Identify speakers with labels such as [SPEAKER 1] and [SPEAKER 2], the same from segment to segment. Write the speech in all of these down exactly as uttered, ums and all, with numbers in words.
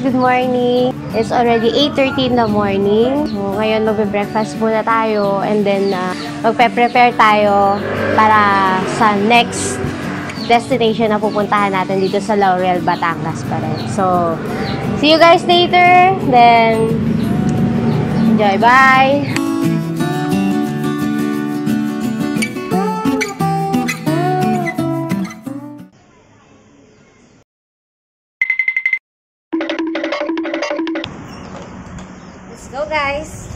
[SPEAKER 1] good morning. It's already eight thirty in the morning. So, ngayon magbe-breakfast muna tayo and then uh, magpe-prepare tayo para sa next destination na pupuntahan natin dito sa Laurel, Batangas pa rin. So, see you guys later. Then, enjoy. Bye! Go guys!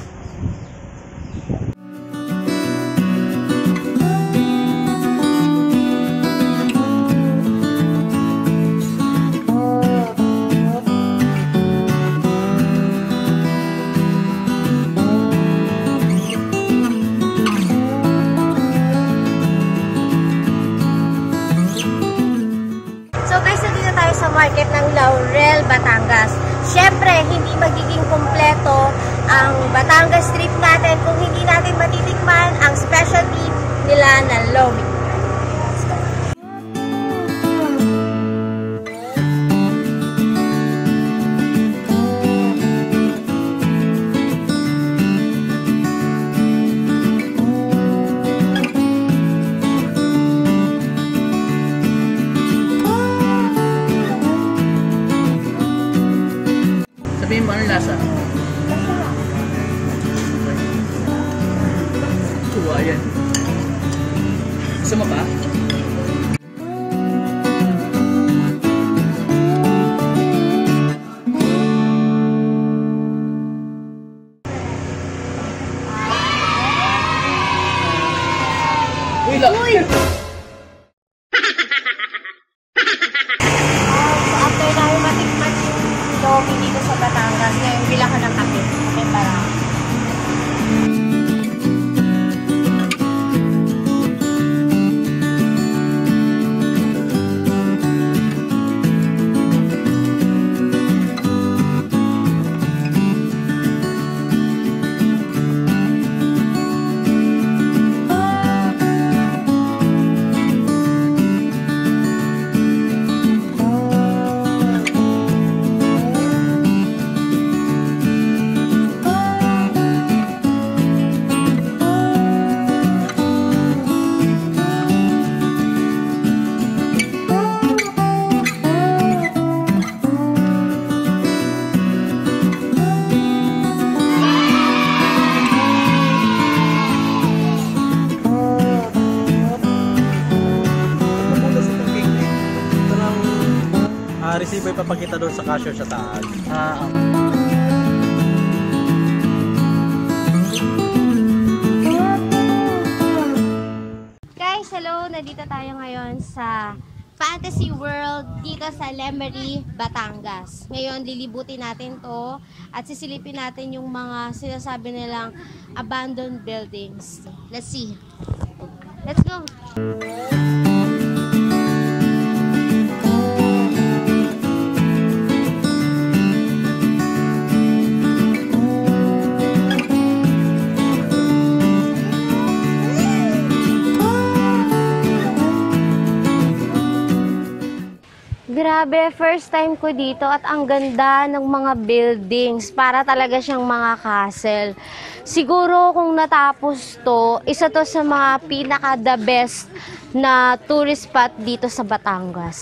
[SPEAKER 1] So guys, nandito tayo sa market ng Laurel, Batangas. Siyempre, hindi magiging kompleto ang Batangas trip natin kung hindi natin matitikman ang specialty nila na Lomi.
[SPEAKER 2] Sabihin mo, anong lasa? Tuwa yan. Gusto mo pa? Uy, lang! Uy!
[SPEAKER 1] After namin matikman yung Lomi dito sa Batangas, ngayon bila ka ng kape. Kape para.
[SPEAKER 2] Resibo ipapakita doon sa cashier sa taas. Ah,
[SPEAKER 1] Guys, hello! Nandito tayo ngayon sa Fantasy World dito sa Lemery, Batangas. Ngayon, lilibutin natin to at sisilipin natin yung mga sinasabi nilang abandoned buildings. Let's see. Let's go! Grabe, first time ko dito at ang ganda ng mga buildings. Para talaga siyang mga castle. Siguro kung natapos to, isa to sa mga pinaka the best na tourist spot dito sa Batangas.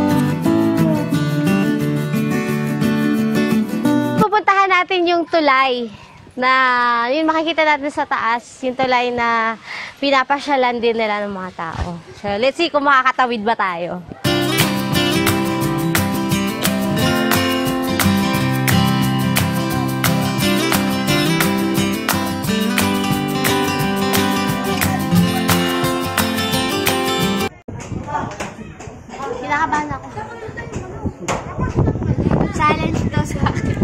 [SPEAKER 1] Pupuntahan natin yung tulay na yun makikita natin sa taas, yung tulay na pinapasyalan din nila ng mga tao. So let's see kung makakatawid ba tayo. Kinakabahan ako. Challenge daw sa akin.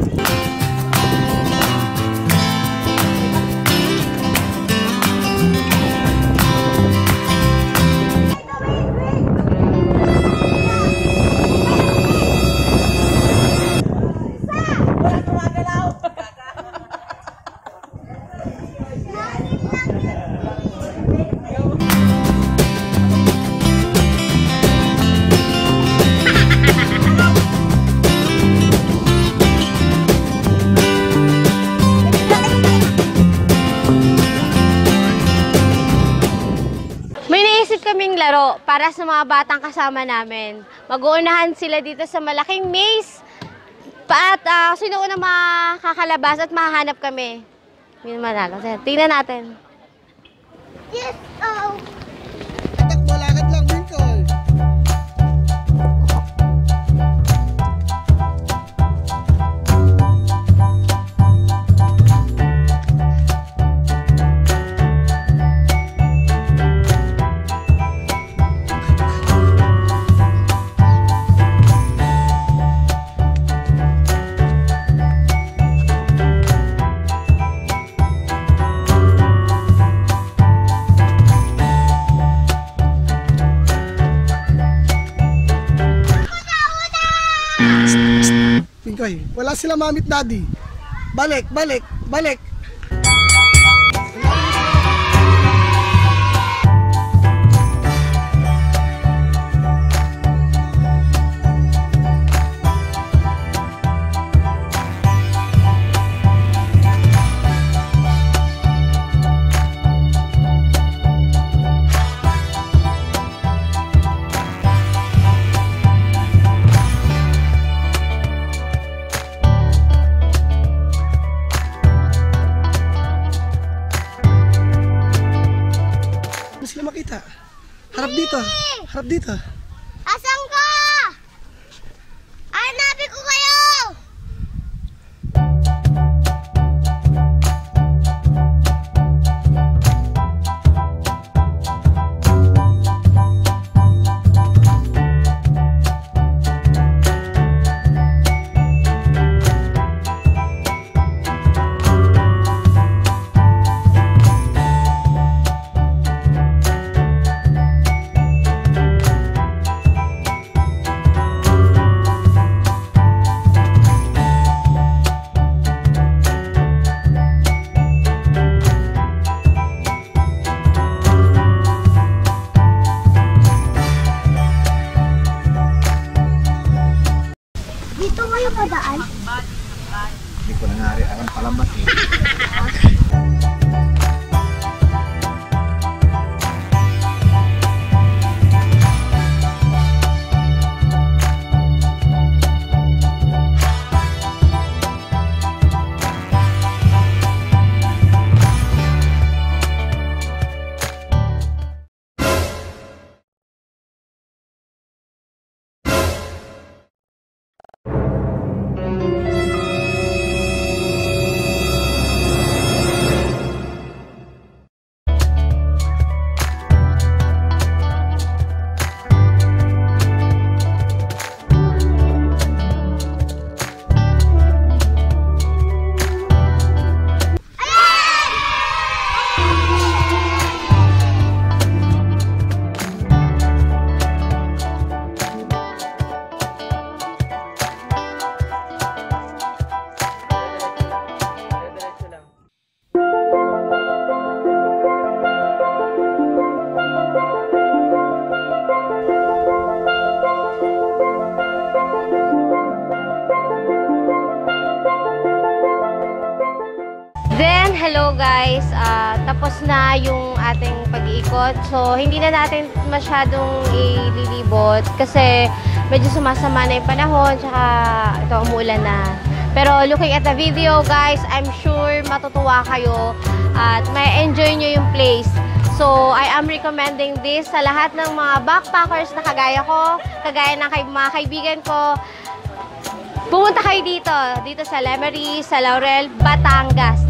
[SPEAKER 1] isip kaming laro para sa mga batang kasama namin. Mag-uunahan sila dito sa malaking maze. At uh, sino unang makakalabas at mahahanap kami. Yun manalo. Tingnan natin.
[SPEAKER 3] Yes, oh.
[SPEAKER 4] Takbo, lakad lang, Winkle. Pinkoy, wala sila mamit daddy. Balik, balik, balik. Sila makita. Harap dito. Harap dito.
[SPEAKER 3] Asan ka? Hanapin ko kayo! Dito kayo padaan?
[SPEAKER 4] Hindi ko nangyari. Alam palamat eh.
[SPEAKER 1] Then, hello guys, uh, tapos na yung ating pag-iikot. So, hindi na natin masyadong ililibot kasi medyo sumasama na yung panahon, tsaka ito, umuulan na. Pero looking at the video guys, I'm sure matutuwa kayo at may enjoy nyo yung place. So, I am recommending this sa lahat ng mga backpackers na kagaya ko, kagaya ng kay, mga kaibigan ko. Pumunta kayo dito, dito sa Lemery, sa Laurel, Batangas.